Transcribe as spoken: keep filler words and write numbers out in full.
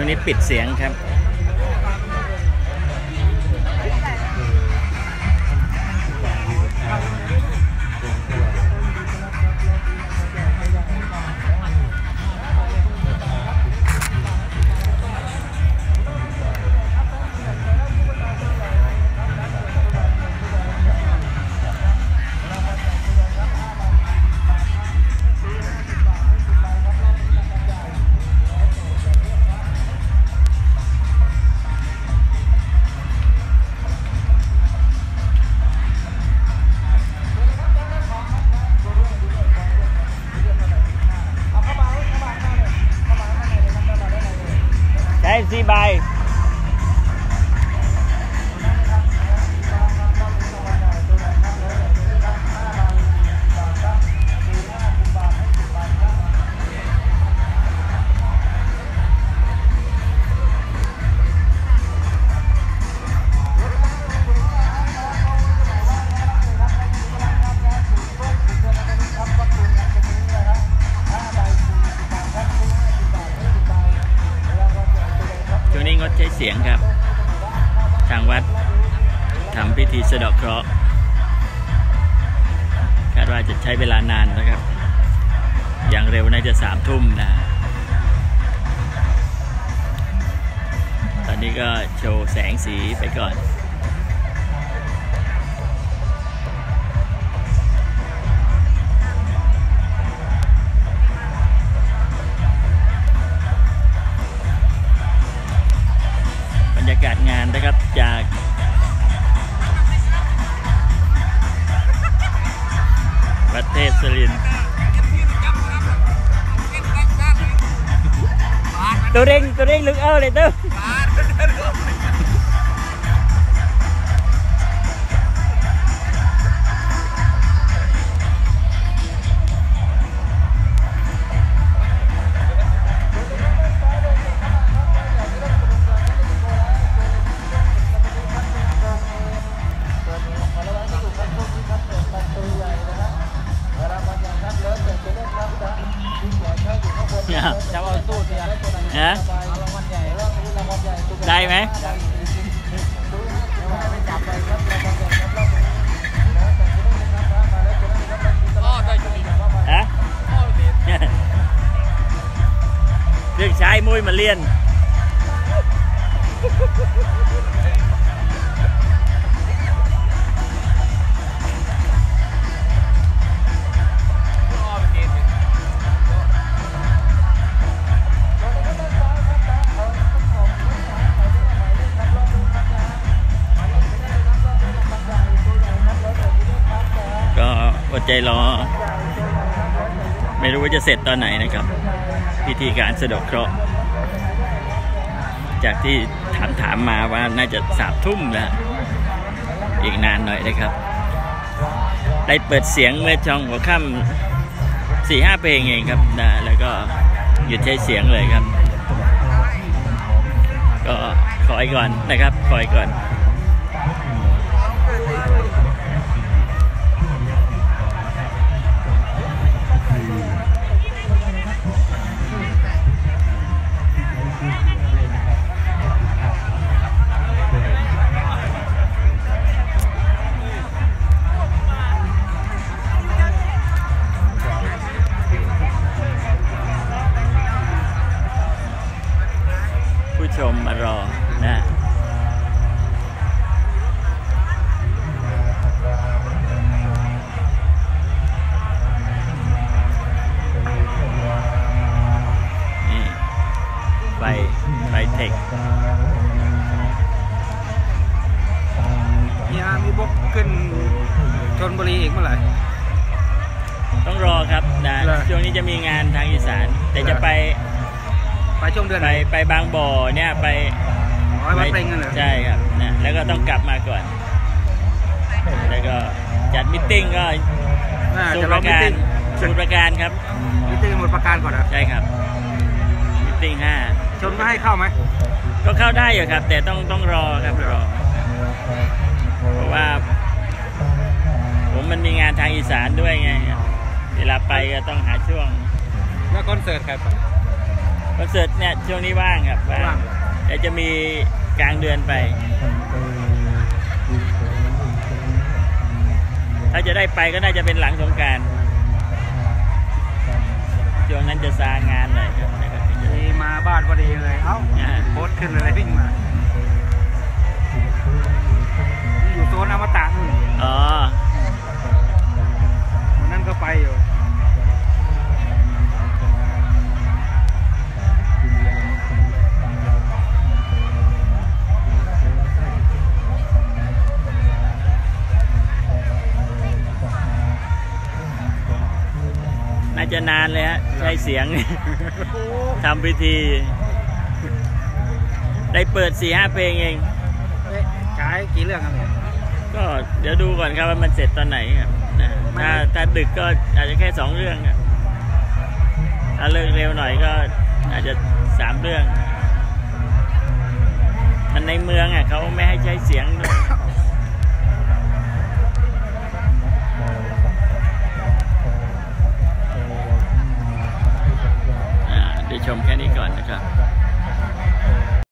นี้ปิดเสียงครับสี่ใบงดใช้เสียงครับทางวัดทำพิธีสะเดาะเคราะห์คาดว่าจะใช้เวลานานนะครับอย่างเร็วน่าจะสามทุ่มนะตอนนี้ก็โชว์แสงสีไปก่อนบรรยากาศงานนะครับจากประเทศสุรินทร์ตัวเร่งตัวเร่งลึกเออเลยตัวจะเอาตู้เสียฮะได้ไหมฮะเรื่องใช้มวยมาเรียนอดใจรอไม่รู้ว่าจะเสร็จตอนไหนนะครับพิธีการสะเดาะเคราะห์จากที่ถามถามมาว่าน่าจะสามทุ่มแล้วอีกนานหน่อยนะครับได้เปิดเสียงเมื่อช่องหัวค่ำสี่ห้าเพลงเองครับนะแล้วก็หยุดใช้เสียงเลยครับก็คอยก่อนนะครับคอยก่อนชมมารอนะนี่ไฟไฟเทคเนี่ยมีบกขึ้นชลบุรีอีกเมื่อไหร่ต้องรอครับนะช่วงนี้จะมีงานทางอีสานแต่จะไปไปช่วงเดือนไปไปบางบ่อเนี่ยไปไปเปล่งกันเหรอใช่ครับนะแล้วก็ต้องกลับมาก่อนแล้วก็จัดมิทติ้งก็สูตรประการสูตรประการครับมิทติ้งหมดประการก่อนนะใช่ครับมิทติ้งห้าชนก็ให้เข้าไหมก็เข้าได้อยู่ครับแต่ต้องต้องรอครับรอเพราะว่าผมมันมีงานทางอีสานด้วยไงเวลาไปก็ต้องหาช่วงแล้วคอนเสิร์ตครับคอนเสิร์ตเนี่ยช่วงนี้ว่างครับว่างเดี๋ยวจะมีกลางเดือนไปถ้าจะได้ไปก็น่าจะเป็นหลังสงกรานต์ช่วงนั้นจะซางานหน่อยครับมีมาบ้านพอดีเลยเอ้าโพสขึ้นเลยวิ่งมาอยู่โซนอมตะนู่นอ๋อวันนั้นก็ไปอยู่น่าจะนานเลยฮะใช้เสียงทำพิธีได้เปิดสี่ห้าเพลงเองใช้กี่เรื่องครับเนี่ยก็เดี๋ยวดูก่อนครับว่ามันเสร็จตอนไหนครับนะถ้าถ้าดึกก็อาจจะแค่สองเรื่องครับถ้าเลิกเร็วหน่อยก็อาจจะสามเรื่องมันในเมืองอ่ะเขาไม่ให้ใช้เสียงด้วย